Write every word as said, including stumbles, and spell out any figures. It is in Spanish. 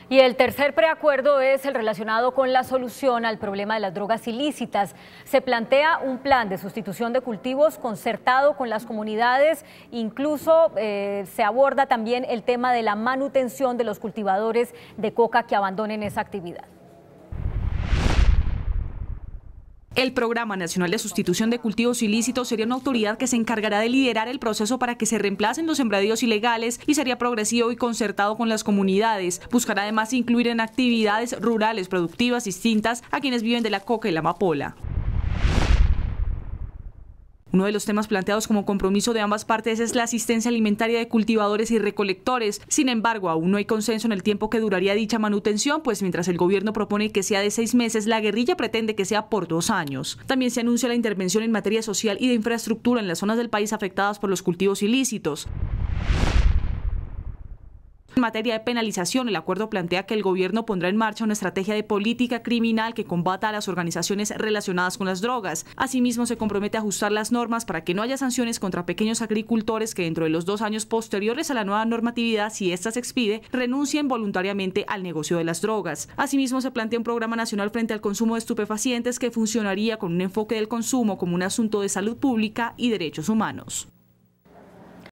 Y el tercer preacuerdo es el relacionado con la solución al problema de las drogas ilícitas. Se plantea un plan de sustitución de cultivos concertado con las comunidades, incluso eh, se aborda también el tema de la manutención de los cultivadores de coca que abandonen esa actividad. El Programa Nacional de Sustitución de Cultivos Ilícitos sería una autoridad que se encargará de liderar el proceso para que se reemplacen los sembradíos ilegales y sería progresivo y concertado con las comunidades. Buscará además incluir en actividades rurales productivas distintas a quienes viven de la coca y la amapola. Uno de los temas planteados como compromiso de ambas partes es la asistencia alimentaria de cultivadores y recolectores. Sin embargo, aún no hay consenso en el tiempo que duraría dicha manutención, pues mientras el gobierno propone que sea de seis meses, la guerrilla pretende que sea por dos años. También se anuncia la intervención en materia social y de infraestructura en las zonas del país afectadas por los cultivos ilícitos. En materia de penalización, el acuerdo plantea que el gobierno pondrá en marcha una estrategia de política criminal que combata a las organizaciones relacionadas con las drogas. Asimismo, se compromete a ajustar las normas para que no haya sanciones contra pequeños agricultores que dentro de los dos años posteriores a la nueva normatividad, si ésta se expide, renuncien voluntariamente al negocio de las drogas. Asimismo, se plantea un programa nacional frente al consumo de estupefacientes que funcionaría con un enfoque del consumo como un asunto de salud pública y derechos humanos.